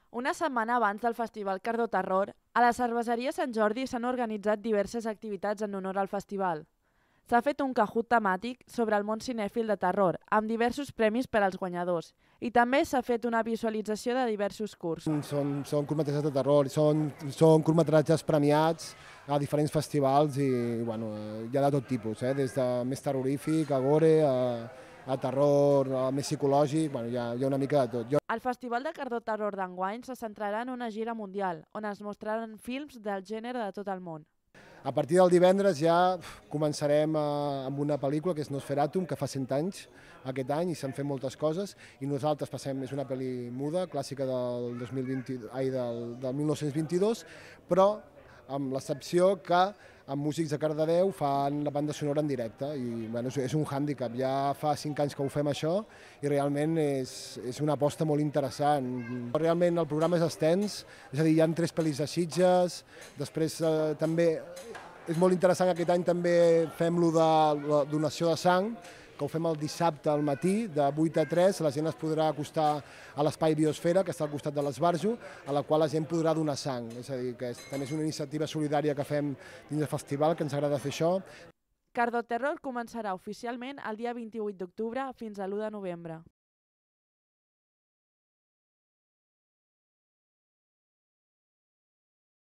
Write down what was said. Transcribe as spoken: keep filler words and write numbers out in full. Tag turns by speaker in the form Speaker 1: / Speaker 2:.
Speaker 1: Una setmana abans del Festival Cardó Terror, a la Cerveseria Sant Jordi s'han organitzat diverses activitats en honor al festival. S'ha fet un Kahoot temàtic sobre el món cinèfil de terror, amb diversos premis per als guanyadors, i també s'ha fet una visualització de diversos curts.
Speaker 2: Són, són curtmetratges de terror, són, són curtmetratges premiats a diferents festivals i bueno, hi ha de tot tipus, eh? Des de més terrorífic, a gore, a, a terror, a més psicològic, bueno, hi, ha, hi ha una mica de tot. Jo...
Speaker 1: El Festival de Cardó Terror d'enguany se centrarà en una gira mundial, on es mostraran films del gènere de tot el món.
Speaker 2: A partir del divendres ja començarem amb una pel·lícula que és Nosferatum, que fa cent anys aquest any i s'han fet moltes coses, i nosaltres passem, és una pel·li muda, clàssica del, dos mil vint, ai, del, del mil nou-cents vint-i-dos, però amb l'excepció que amb músics de Cardedeu fan la banda sonora en directe i bueno, és un hàndicap. Ja fa cinc anys que ho fem això i realment és, és una aposta molt interessant. Realment el programa és extens, és a dir, hi ha tres pel·lis de Sitges, després eh, també és molt interessant, aquest any també fem lo de la donació de sang, que ho fem el dissabte al matí, de vuit a tres, la gent es podrà acostar a l'Espai Biosfera, que està al costat de l'Esbarjo, a la qual la gent podrà donar sang. És a dir, que és, també és una iniciativa solidària que fem dins del festival, que ens agrada fer això.
Speaker 1: Cardó Terror començarà oficialment el dia vint-i-vuit d'octubre fins a l'u de novembre.